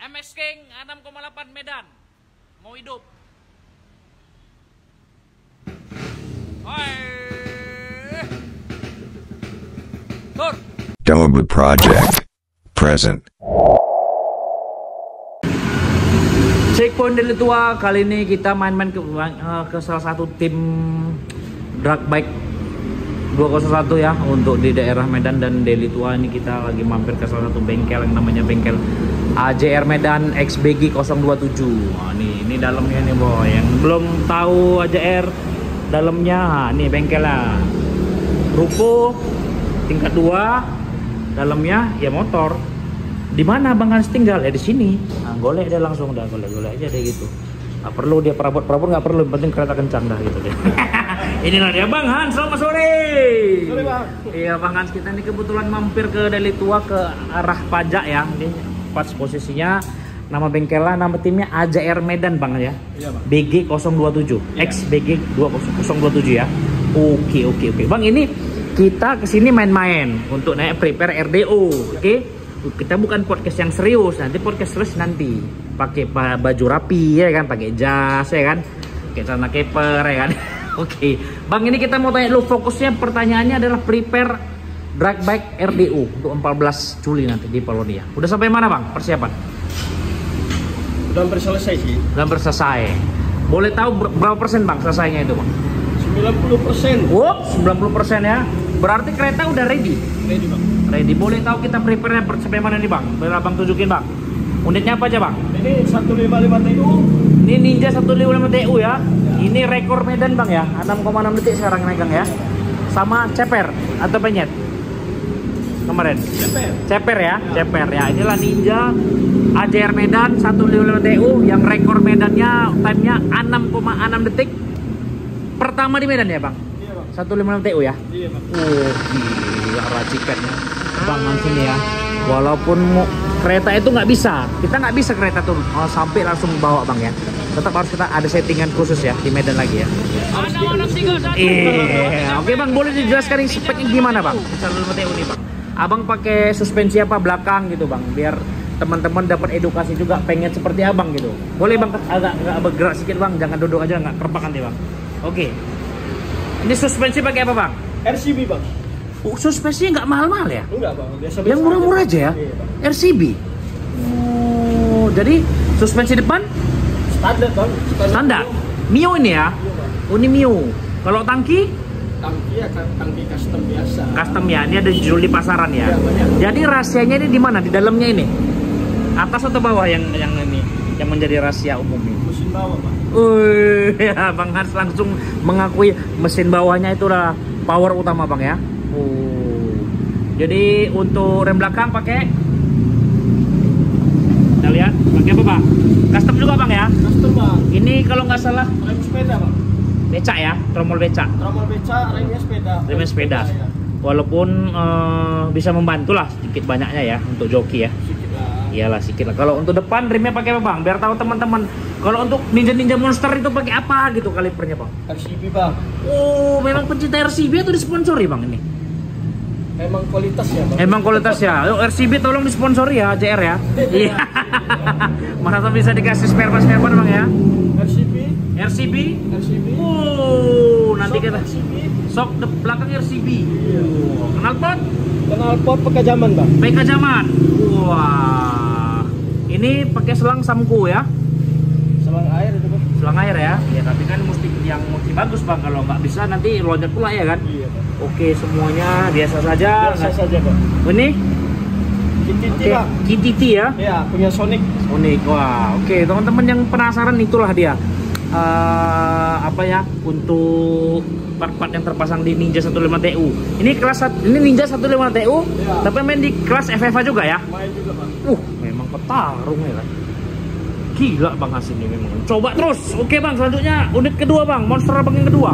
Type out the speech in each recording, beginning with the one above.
MX King 6,8 Medan. Mau hidup. Hai. Tur. Dobu Project present. Checkpoint Deli Tua, kali ini kita main-main ke salah satu tim drag bike 201 ya, untuk di daerah Medan dan Deli Tua. Ini kita lagi mampir ke salah satu bengkel yang namanya bengkel AJR Medan XBG 027. Nah, ini dalamnya nih boy, yang belum tahu AJR dalamnya, nih bengkelnya ruko tingkat 2, dalamnya ya motor. Di mana Bang Hans tinggal? Ya di sini. Nah, golek dia langsung, dah golek aja deh gitu. Nggak perlu dia perabot nggak perlu, yang penting kereta kencang dah gitu deh. Inilah dia Bang Hans, selamat sore. Sore Bang. Iya Bang Hans, kita ini kebetulan mampir ke Deli Tua ke arah Pajak ya. Ini pas posisinya, nama bengkelnya, nama timnya AJR Medan Bang ya. Iya Bang. BG 027, Iya. XBG 027 ya. Oke. Bang, ini kita kesini main-main untuk naik prepare RDO, oke? Kita bukan podcast yang serius, nanti podcast serius nanti pakai baju rapi ya kan, pakai jas ya kan, pakai celana keper ya kan. Oke, Bang, ini kita mau tanya dulu, fokusnya pertanyaannya adalah prepare drag bike RDO untuk 14 Juli nanti di Polonia. Udah sampai mana Bang persiapan? Udah hampir selesai sih. Udah hampir selesai. Boleh tahu berapa persen Bang selesainya itu Bang? 90%. Oh, 90% ya. Berarti kereta udah ready. Ready Bang. Ready. Boleh tahu kita prepare-nya sampai mana nih Bang? Biar Abang tunjukin Bang. Unitnya apa aja Bang? Ini 155 TU. Ini Ninja 155 TU ya. Ini rekor Medan Bang ya. 6,6 detik sekarang megang ya. Sama ceper atau penyet? Kemarin. Ceper ya. Ceper ya. Inilah Ninja AJR Medan 155 TU yang rekor Medannya time-nya 6,6 detik. Pertama di Medan ya Bang? Iya Bang. 156 TU ya? Iya Bang. Oh, gila racikannya Bang Hans ini ya. Walaupun kereta itu nggak bisa, kita nggak bisa kereta tuh sampai langsung bawa Bang ya. Tetap harus kita ada settingan khusus ya di Medan lagi ya. Oke Bang, boleh dijelaskan ini speknya gimana Bang? 155 TU nih Bang. Abang pakai suspensi apa belakang gitu Bang, biar teman-teman dapat edukasi juga pengen seperti Abang gitu. Boleh Bang agak bergerak sedikit Bang, jangan duduk aja, nggak kerpak nanti Bang. Oke. Ini suspensi pakai apa Bang? RCB Bang. Suspensinya nggak mahal-mahal ya? Enggak Bang, biasa. Yang murah-murah aja ya? Iya, Bang. RCB? Oh, jadi suspensi depan? Standar Bang. Standar? Mio ini ya? Iya Bang. Oh, ini Mio. Kalau tangki? Tangki ya tangki custom biasa. Custom ya, ini ada jual di pasaran ya? Iya, banyak. Jadi rahasianya ini di mana? Di dalamnya ini? Atas atau bawah yang ini? Yang menjadi rahasia umum ini? Mesin bawah Bang. Ya, Bang Hans langsung mengakui mesin bawahnya itulah power utama Bang ya. Oh. Jadi untuk rem belakang pakai, kita lihat pakai apa Bang? Custom juga Bang ya? Custom Bang. Ini kalau nggak salah Rem sepeda Bang. becak ya, tromol becak. Tromol beca, remnya sepeda. Remnya sepeda. Ya. Walaupun bisa membantu lah sedikit banyaknya ya untuk joki ya. Sedikit lah. Iyalah sedikit lah. Kalau untuk depan remnya pakai apa Bang? Biar tahu teman-teman. Kalau untuk Ninja Monster itu pakai apa gitu kalipernya Bang? RCB Bang. Oh, memang pencinta RCB atau disponsori Bang ini? Emang kualitas ya Bang. Emang kualitas ya. Yuk, RCB tolong disponsori ya, JR ya. Iya. Masa bisa dikasih spare part Bang ya? RCB. Oh, nanti kita RCB. sok belakang RCB. Oh, Knalpot pakai zaman Bang. PK zaman. Wah. Ini pakai selang Samco ya? Selang air itu Bang. Selang air ya. Ya, tapi kan mesti yang bagus Bang. Kalau nggak bisa nanti loncat pula ya kan? Iya Bang. Oke, semuanya biasa saja. Biasa saja Bang. Ini Kintinti oke, Bang. Kintinti ya? Ya, punya Sonic. Unik. Wah, oke teman-teman yang penasaran itulah dia. Apa ya, untuk part-part yang terpasang di Ninja 155 TU. Ini ini Ninja 155 TU, Ya. tapi main di kelas FFA juga ya? Main juga Bang. Memang petarung ya kan. Gila Bang Hans ini memang. Coba terus. Oke Bang, selanjutnya unit kedua Bang, monster Abang yang kedua.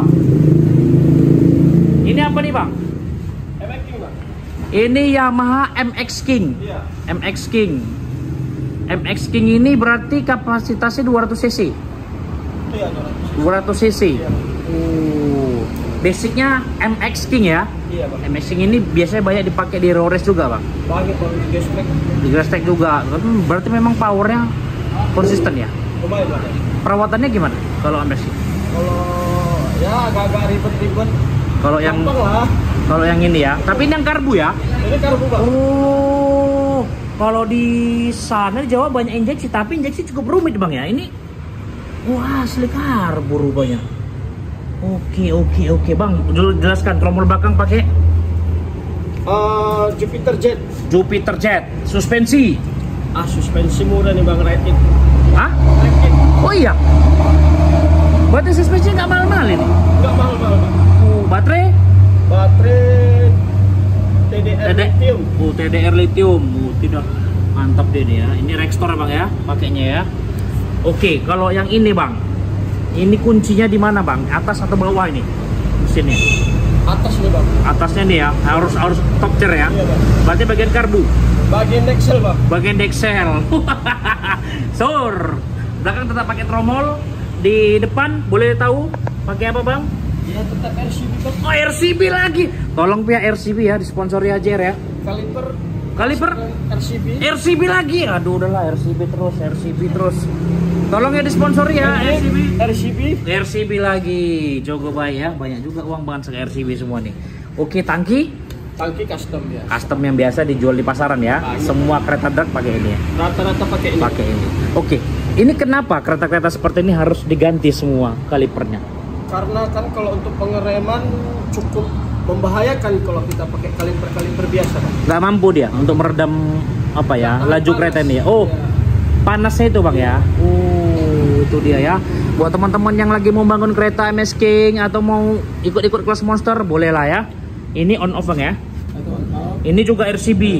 Ini apa nih Bang? MX King Bang. Ini Yamaha MX King. Iya. MX King. MX King ini berarti kapasitasnya 200 cc. Iya, 200 cc. Iya. basicnya MX King ya. Iya bang. MX King ini biasanya banyak dipakai di road race juga bang. Banyak bang di gesprek. Di grass track juga. Berarti memang powernya konsisten ya. Lumayan bang. Perawatannya gimana kalau MX King? Kalau ya agak-agak ribet-ribet. Kalau yang Gampang lah. kalau yang ini ya. Tapi ini yang karbu ya. Ini karbu bang. Oh, kalau di sana di Jawa banyak injeksi, tapi injeksi cukup rumit bang ya. Ini wah asli karbu rupanya. Oke bang, dulu jelaskan tromol belakang pakai Jupiter Jet. Jupiter Jet, suspensi. Suspensi murah nih bang, Rapid. Hah? Rapid. Oh iya. Berarti suspensi nggak mahal-mahal ini? Nggak mahal-mahal bang. Baterai? Baterai TDR lithium. TDR lithium. Tidak mantap deh ini ya. Ini Rextor bang ya, pakainya ya. Oke, kalau yang ini bang, ini kuncinya di mana bang? Atas atau bawah ini mesinnya? Atas nih bang. Atasnya nih ya, harus top tier ya. Iya bang. Berarti bagian karbu, Bagian Excel bang. bagian Dexel. Sur. Belakang tetap pakai tromol. Di depan boleh tahu pakai apa bang? Iya tetap RCB bang. Oh RCB lagi. Tolong pihak RCB ya, disponsori aja ya. Kaliper RCB lagi. Aduh udahlah RCB terus. Tolong ya disponsori ya RCB lagi. Jogo baik ya. Banyak juga uang banget ke RCB semua nih. Oke, tangki custom ya. Custom yang biasa dijual di pasaran ya. Banyak. Semua kereta drag pakai ini ya. Rata-rata pakai ini. Pakai ini. Oke. Ini kenapa kereta-kereta seperti ini harus diganti semua kalipernya? Karena kan kalau untuk pengereman cukup membahayakan kalau kita pakai kaliper biasa bang. Nggak mampu dia untuk meredam apa ya laju panas. kereta ini ya. Oh, Iya. panasnya itu bang ya. Itu dia ya. Buat teman-teman yang lagi mau bangun kereta MS King atau mau ikut-ikut kelas monster, boleh lah ya. Ini on off bang ya. Ini juga RCB.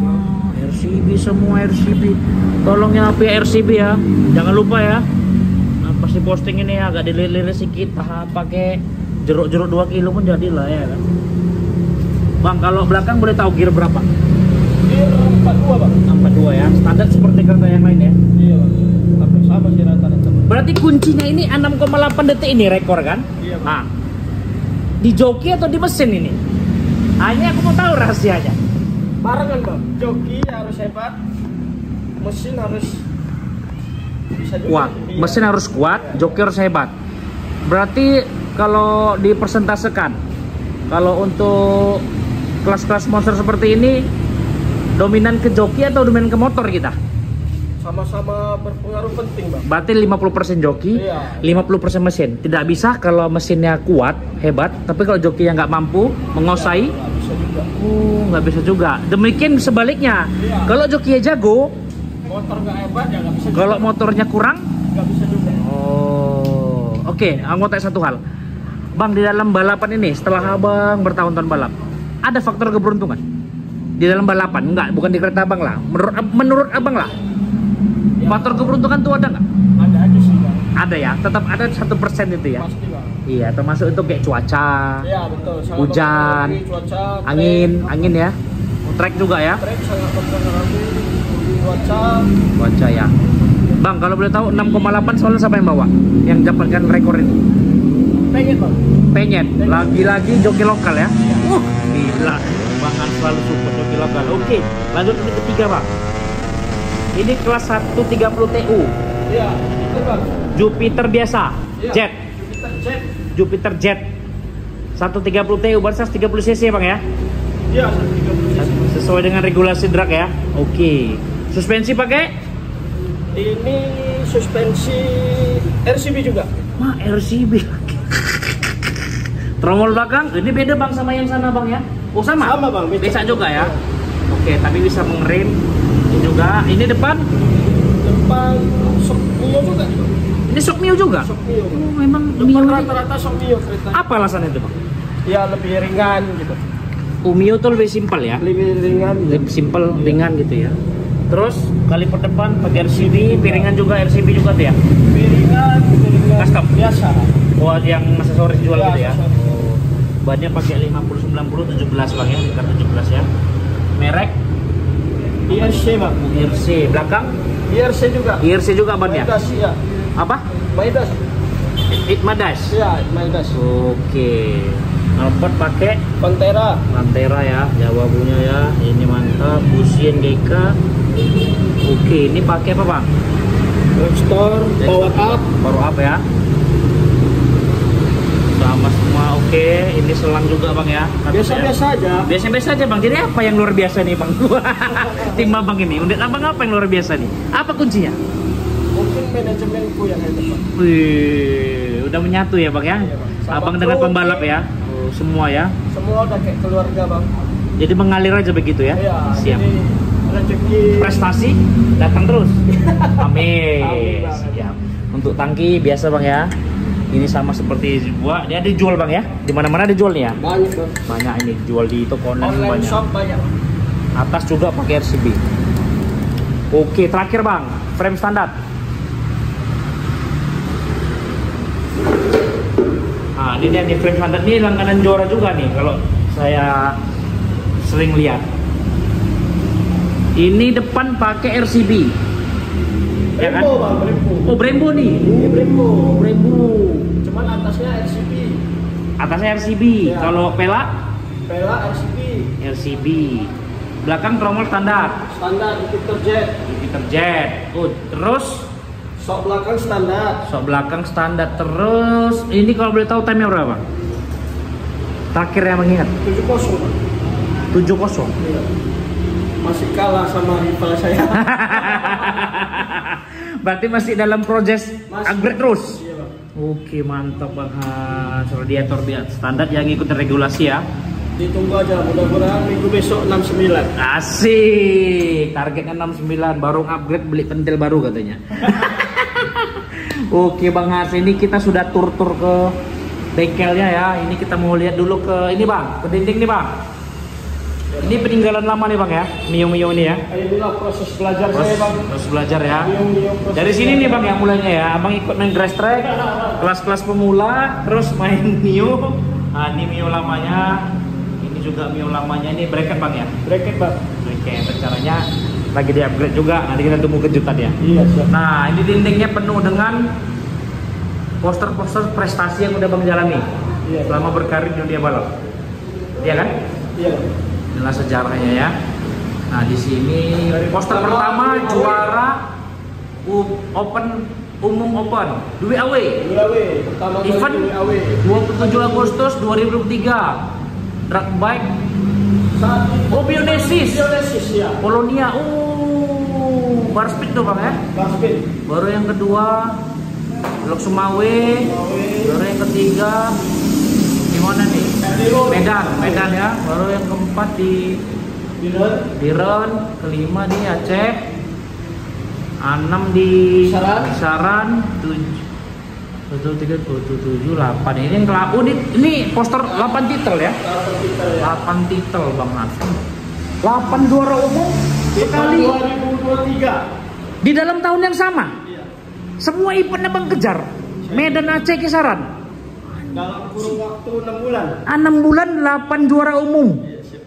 RCB semua RCB. Tolong ya RCB ya. Jangan lupa ya. Pasti posting ini agak dililit sedikit. Pakai jeruk-jeruk 2 kilo pun jadilah ya kan. Bang, kalau belakang boleh tahu gear berapa? Gear 42 bang. 42 ya. Standar seperti kereta yang lain ya. Iya bang. Hampir sama sih rata-rata. Berarti kuncinya ini 6,8 detik ini rekor kan? Iya bang. Nah, di joki atau di mesin ini? Hanya aku mau tahu rahasianya. Barengan bang. Joki harus hebat. Mesin harus bisa juga. Kuat. Iya. Mesin harus kuat, joki harus hebat. Berarti kalau dipersentasekan, kalau untuk kelas-kelas monster seperti ini dominan ke joki atau dominan ke motor kita? Sama-sama berpengaruh penting bang. Berarti 50% joki, Iya. 50% mesin. Tidak bisa kalau mesinnya kuat, hebat, tapi kalau jokinya nggak mampu menguasai, Nggak bisa juga. nggak bisa juga. Demikian sebaliknya, Iya. kalau jokinya jago, Motor nggak hebat ya nggak bisa. kalau motornya kurang, Nggak bisa juga. Oke, aku mau tanya satu hal. Bang, di dalam balapan ini, setelah abang bertahun-tahun balap, ada faktor keberuntungan? Di dalam balapan? Enggak, bukan di kereta abang lah. Menurut abang lah, faktor keberuntungan tuh ada nggak? Ada aja sih bang. Ada ya, tetap ada 1% itu ya? Pasti bang. Iya, termasuk itu kayak cuaca, Iya betul. Sangat hujan, mempengaruhi cuaca, angin ya, trek juga ya, trek sangat mempengaruhi cuaca. cuaca ya. Bang, kalau boleh tahu 6,8 soalnya siapa yang bawa? Yang dapatkan rekor ini? Pengen bang. Pengen, lagi-lagi joki lokal ya. Gila, Bang An selalu support joki lokal. Oke, lanjut ini ketiga bang. Ini kelas 130 TU, Iya, itu bang. Jupiter biasa, Iya. Jet, Jupiter Jet 130 TU, berarti 130 cc bang ya. Iya, 130 Sesuai dengan regulasi drag ya. Oke, suspensi pakai? Ini suspensi RCB juga. Mah RCB. Tromol belakang, ini beda bang sama yang sana bang ya? Oh sama? Sama, Bang, beda. Bisa juga ya? Oke, tapi bisa mengerem juga. Ini depan? Depan shock Mio juga. Ini shock Mio juga? Shock Mio. Oh, memang Depan Mio ini. rata-rata shock Mio kereta. Apa alasannya itu bang? Ya lebih ringan gitu. Mio tuh lebih simpel ya? Lebih ringan. Lebih simpel, ringan gitu ya. Terus kaliper depan pakai RCB, piringan juga RCB juga tuh ya? Piringan Custom? biasa. Oh, yang aksesoris jual gitu ya? aksesoris. Bannya pakai 50, 90, 17 bang ya, sekitar 17 ya. Merek IRC bang. IRC, belakang IRC juga. IRC juga bannya. Maidas ya. Apa? Maidas. Itmadas. Iya, Maidas. Oke. Knalpot pakai Pantera ya, Jawa punya ya. Ini mantap, Busien GK. Oke, ini pakai apa bang? Dragstore Power up ya. Sama semua oke. Ini selang juga bang ya. biasa-biasa aja. Biasa-biasa aja bang. Jadi apa yang luar biasa nih bang? Tim abang ini. Unit abang apa yang luar biasa nih? Apa kuncinya? Mungkin manajemenku yang hebat Pak. Wih, udah menyatu ya bang ya. Iya, Bang. Sama Abang dengan kru, pembalap ya. Oh, semua ya. Semua udah kayak keluarga bang. Jadi mengalir aja begitu ya. Iya. Siap. Jadi rezeki. Prestasi datang terus. Amin. Amin, Bang. Siap. Untuk tangki biasa bang ya. Ini sama seperti gua, dia ada jual bang ya. Di mana-mana ada jual nih ya. Banyak bang. Banyak ini jual di toko online, Online banyak. shop banyak. Atas juga pakai RCB. Oke, terakhir bang, frame standar. Nah, ini dia nih frame standar ini langganan Jora juga nih kalau saya sering lihat. Ini depan pakai RCB. Ya kan? Brembo bang, Brembo. Oh, Brembo nih. Ini Brembo. Brembo. Cuman atasnya RCB. Atasnya RCB. Ya. Kalau pelak RCB. RCB. Belakang tromol standar. Standar Jupiter Jet. Jupiter Jet. Oh, terus Sok belakang standar. sok belakang standar. Terus ini kalau boleh tahu time-nya berapa? Terakhir yang mengingat 70 bang. 70. Iya. Masih kalah sama rival saya. Berarti masih dalam proses Masih. upgrade terus. Iya bang. Oke, mantap Bang Hans. Radiator biar standar yang ikut regulasi ya. Ditunggu aja, mudah-mudahan minggu besok 69. Asik. Targetnya 69, baru upgrade beli pentil baru katanya. Oke Bang Hans, ini kita sudah tur-tur ke bengkelnya ya. Ini kita mau lihat dulu ke ini Bang, ke dinding nih Bang. Ini peninggalan lama nih Bang ya, Mio ini ya. Inilah proses belajar saya bang. Terus belajar ya. Proses Dari sini nih Bang yang mulainya ya. Abang ikut main grass track, kelas-kelas pemula, terus main Mio. Nah, ini Mio lamanya. Ini juga Mio lamanya, ini bracket Bang ya. bracket bang. Bracket rencananya lagi di upgrade juga. Nanti kita tunggu kejutan ya. Iya siap. Nah, ini dindingnya penuh dengan poster-poster prestasi yang udah Bang jalani Iya. selama berkarir di dunia balap. Iya kan? Iya bang. Inilah sejarahnya ya. Nah, di sini poster pertama juara umum open WAW Pertama kali event WAW. 27 Agustus 2023 drag bike Saat itu Bionesis Bionesis ya. Polonia. Bar speed tuh Bang ya. Basket. Baru yang kedua Lok Sumawe. Baru yang ketiga di mana nih? Medan ya. Baru yang keempat di Ren, kelima di Aceh, 6 di Kisaran, 7, 8. Ini yang ini poster 8 titel ya. 8 titel Bang Hans. 8 juara umum sekali 2023. di dalam tahun yang sama. Iya. Semua event Bang kejar. Medan, Aceh, Kisaran. Dalam kurun waktu 6 bulan. 6 bulan 8 juara umum. Iya, siap.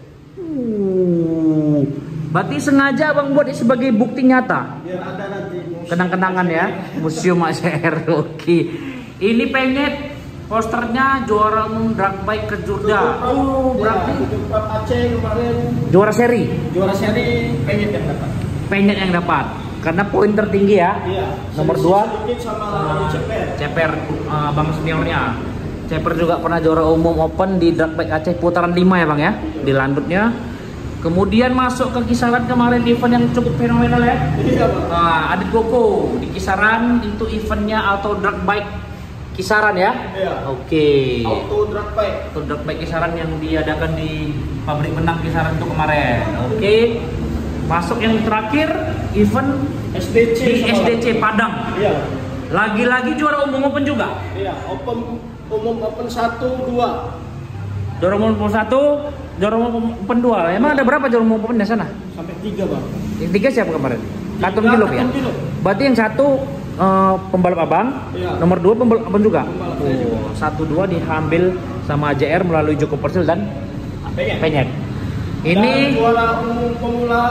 Berarti sengaja Abang buat sebagai bukti nyata. Biar ada nanti Kenang-kenangan ya, Museum ACR. Oke. Ini penyet posternya juara umum drag bike Kejurda. Berarti Kejurda Aceh kemarin juara seri. juara seri penyet yang dapat. Penyet yang dapat. Karena poin tertinggi ya. Iya. Nomor Sedikit 2 sama Ceper. Ceper Bang seniornya. Ceper juga pernah juara umum open di drag bike Aceh putaran 5 ya Bang ya, di landutnya. Kemudian masuk ke Kisaran kemarin event yang cukup fenomenal ya. Iya, Bang. Nah, Adit Koko di Kisaran itu eventnya auto drag bike Kisaran ya. Iya. Oke. Auto drag bike. Auto drag bike Kisaran yang diadakan di pabrik benang Kisaran itu kemarin. Oke. Masuk yang terakhir event SDC di sama SDC Padang. Iya. Lagi-lagi juara umum open juga. Iya, umum open 1 2. Juara umum open 1, juara umum open 2. Emang ada berapa juara umum open di sana? Sampai 3, Bang. Yang 3 siapa kemarin? Katum Tiga, Kilop ya? Katum Kilop. Berarti yang 1 pembalap abang, Iya. nomor 2 pembalap abang juga. Pembalap saya juga. 1-2 diambil sama JR melalui Joko Persil dan Penyet. Dan Ini juara umum pemula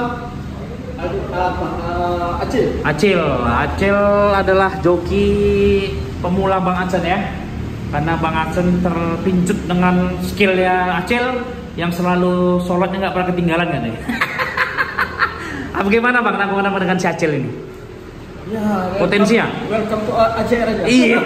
Acil. Acil adalah joki pemula Bang Ansan ya. Karena Bang Hansen terpincut dengan skillnya Acel yang selalu sholatnya nggak pernah ketinggalan kan ya. Bagaimana Bang tanggapan Abang dengan si Acel ini? Ya, Potensi ya? Welcome to AJR aja. Iya.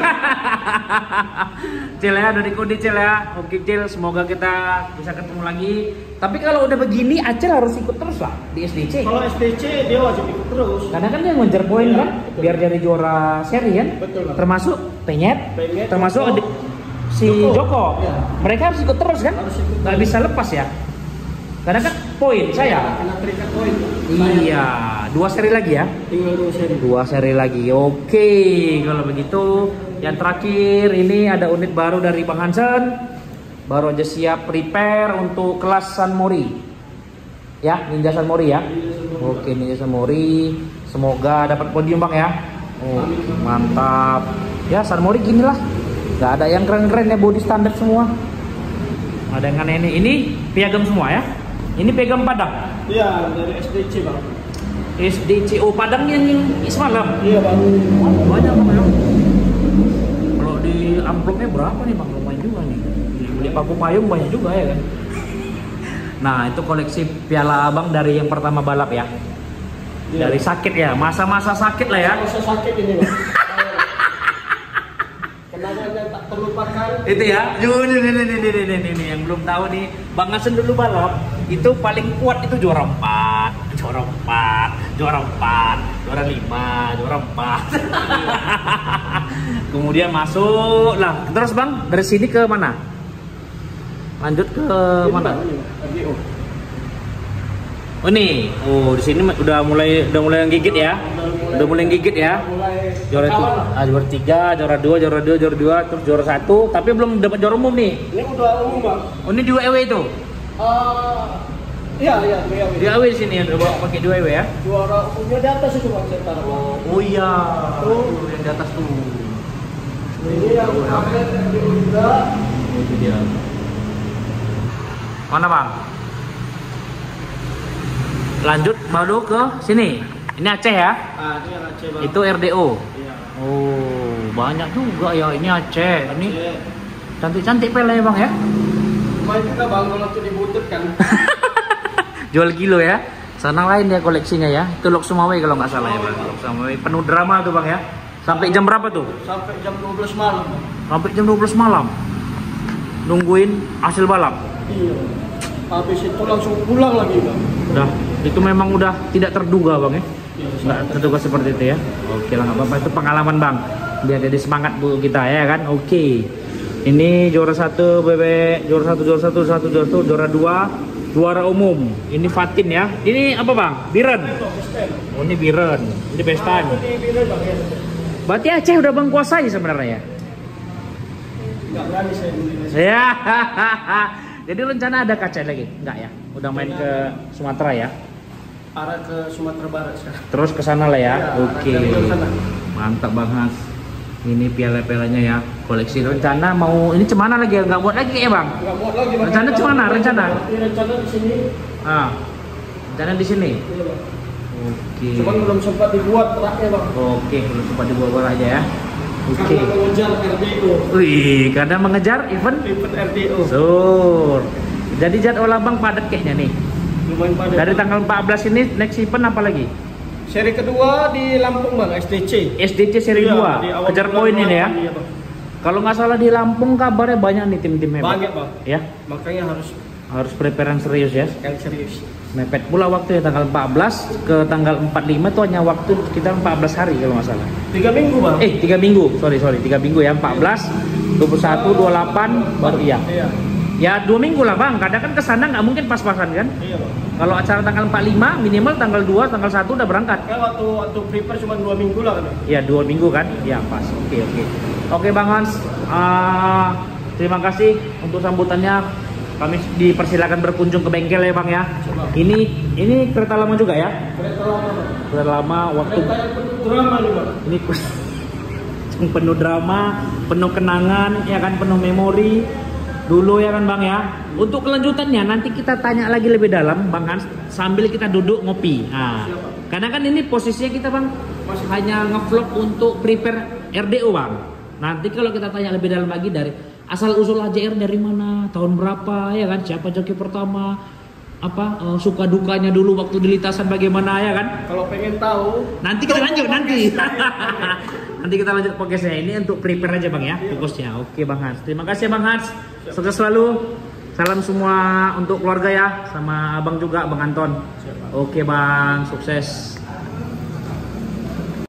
Cel ya, dari kode Cel ya. Oke Cel, semoga kita bisa ketemu lagi. Tapi kalau udah begini Acel harus ikut terus lah di SDC. Kalau SDC dia wajib ikut terus. Karena kan dia ngejar poin Iya, kan, betul. biar jadi juara seri kan. Betul. Termasuk Penyet, Penyet, termasuk Joko. si Joko. Iya. Mereka harus ikut terus kan? Harus ikut Nggak terus. bisa lepas ya. Karena kan poin saya. Kena terikat poin. Iya, 2 seri lagi ya. Tinggal 2 seri. 2 seri lagi. Oke, kalau begitu yang terakhir ini ada unit baru dari Bang Hansen. Baru aja siap prepare untuk kelas San Mori. Ya, Ninja San Mori ya. Oke, Ninja San Mori. Semoga dapat podium Bang ya. Oh, mantap. Ya, San Mori gini lah. Gak ada yang keren-keren ya, body standar semua. Ada yang aneh ini piagam semua ya. Ini piagam Padang. Iya, dari SDC Bang. SDCO Padang yang semalam. Iya Bang. Banyak Bang ya. Kalau di amplopnya berapa nih Bang? Lumayan juga nih. Beli paku payung banyak juga ya kan. Nah itu koleksi piala abang dari yang pertama balap ya. Iya. Dari sakit ya, masa-masa sakit lah ya. Masa sakit ini Bang. Kenangan yang tak terlupakan. Itu ya. Ini yang belum tahu nih. Bang Hansen dulu balap itu paling kuat itu juara 4, juara 4, juara 4, juara 5, juara 4. Kemudian masuk lah. Terus Bang, dari sini ke mana? Lanjut ke mana? RDO. Oh nih. Oh, di sini udah mulai gigit ya. Udah mulai gigit ya. Mulai Juara itu, kawan lah. juara 3, juara 2, juara 2, juara 2, terus juara 1, tapi belum dapat juara umum nih. Ini udah umum Bang. Oh, ini 2 EW itu. Iya, iya, Di EW di sini udah bawa pakai 2 EW ya. juara umumnya di atas itu Bang, saya taruh Bang. Oh iya. Tuh. Yang di atas tuh. Ini yang kemarin RDO juga. Oh, itu dia. Mana Bang? Lanjut baru ke sini. Ini Aceh ya. Ini yang Aceh Bang. Itu RDO. Iya. Oh, banyak juga ya. Ini Aceh. Ini Aceh. cantik-cantik pele ya Bang ya. Lumayan juga Bang kalau itu dibutut kan. Jual kilo ya. Senang lain ya koleksinya ya. Itu Lok Sumawai kalau nggak salah ya Bang. Lok Sumawai penuh drama tuh Bang ya. Sampai jam berapa tuh? Sampai jam 12 malam Bang. Sampai jam 12 malam. Nungguin hasil balap. Iya. Habis itu langsung pulang lagi Bang. Udah, itu memang udah tidak terduga Bang ya. Iya, Nggak terduga seperti itu ya. Oke lah nggak apa-apa, itu pengalaman Bang. Biar jadi semangat bu kita ya kan. Oke. Ini juara 1 bebek, juara 1, juara 1, juara 2, juara umum. Ini Fatin ya. Ini apa Bang? Biren. Oh ini Biren. Ini Bestan. Ini bilang Bang ya. Berarti Aceh udah Bang kuasai sebenarnya ya. Enggak berani saya beli. Ya. Jadi rencana ada kaca lagi? Enggak ya? Udah main ke Sumatera ya? Arah ke Sumatera Barat sekarang. Terus ke sana lah ya. Ya, Oke. dari sana. Mantap Bang Has. Ini piala-pialanya ya. Koleksi rencana mau ini cemana lagi ya? Enggak buat lagi ya, Bang? Enggak buat lagi Bang. Rencana cemana? Rencana? Ini rencana di sini. Ah. Rencana di sini. Iya, Bang. Oke. Cuman belum sempat dibuat raknya Bang. Oke, belum sempat dibawa aja ya. Oke. Karena mengejar RDO. Wih, karena mengejar event Event RDO. Sur. Jadi jadwal Abang padat kayaknya nih. Lumayan padat. Dari tanggal 14 ini next event apa lagi? Seri kedua di Lampung Bang, SDC. SDC seri Iya, 2. di awal Kejar bulan poin ini ya. Iya, Bang. Kalau nggak salah di Lampung kabarnya banyak nih tim-tim hebat. Banyak Bang. Ya, Makanya harus prepare yang serius ya. yang serius. Mepet pula waktu ya tanggal 14 ke tanggal 45 itu hanya waktu sekitar 14 hari kalau nggak salah. 3 minggu Bang. 3 minggu. Sorry, 3 minggu ya. 14, 21, 28 baru iya. Iya. Ya 2 minggu lah Bang. Kadang kan kesana nggak mungkin pas-pasan kan. Iya Bang. Kalau acara tanggal 45 minimal tanggal 2, tanggal 1 udah berangkat. Kan waktu prepare cuma 2 minggu lah kan. Ya 2 minggu kan? Ya pas. Oke. Oke Bang Hans, terima kasih untuk sambutannya. Kami dipersilakan berkunjung ke bengkel ya Bang ya. Coba. Ini kereta lama juga ya? Kereta lama Bang. Kereta lama waktu Kereta yang penuh drama nih Bang. ini penuh drama, penuh kenangan, ya kan, penuh memori dulu ya kan Bang ya. Untuk kelanjutannya nanti kita tanya lagi lebih dalam Bang Hans sambil kita duduk ngopi. Nah, karena kan ini posisinya kita Bang hanya ngevlog untuk prepare RDO Bang. Nanti kalau kita tanya lebih dalam lagi dari asal usul HJR dari mana, tahun berapa, ya kan? Siapa joki pertama, suka dukanya dulu waktu di lintasan bagaimana, ya kan? Kalau pengen tahu, Nanti kita lanjut nanti. Nanti kita lanjut podcastnya, ini untuk prepare aja bang ya, fokusnya. Oke bang Hans, terima kasih bang Hans. Sukses selalu. Salam semua untuk keluarga ya, sama abang juga bang Anton. Oke bang, sukses.